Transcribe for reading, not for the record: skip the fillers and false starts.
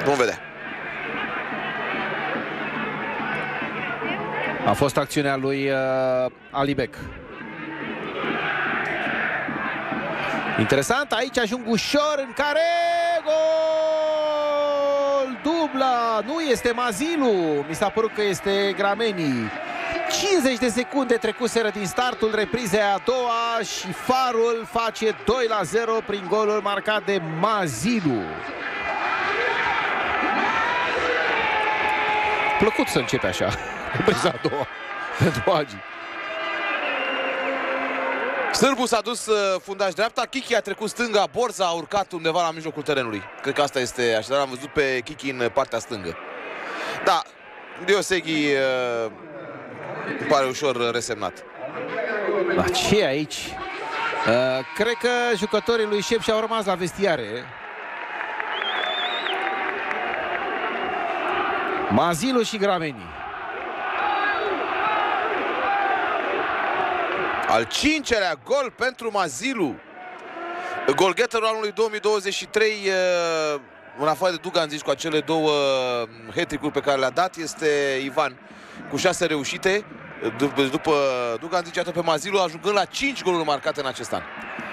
Vom vedea. A fost acțiunea lui Alibek. Interesant, aici ajung ușor în care gol! Dubla! Nu este Mazilu, mi s-a părut că este Grameni. 50 de secunde trecuseră din startul reprizei a doua și Farul face 2-0 prin golul marcat de Mazilu. Plăcut să începe așa repriza a doua pentru Hagi. Sârbu s-a dus fundaș dreapta, Kiki a trecut stânga, Borza a urcat undeva la mijlocul terenului. Cred că asta este așadar, am văzut pe Kiki în partea stângă. Da, Dioseghi pare ușor resemnat. La ce aici? Cred că jucătorii lui Șep și-au rămas la vestiare. Mazilu și Grameni. Al 5-lea gol pentru Mazilu. Golgheterul anului 2023, în afară de Dugan, zici, cu acele două hat-trick-uri pe care le-a dat, este Ivan cu 6 reușite. După Dugan, zice, atât pe Mazilu, ajungând la 5 goluri marcate în acest an.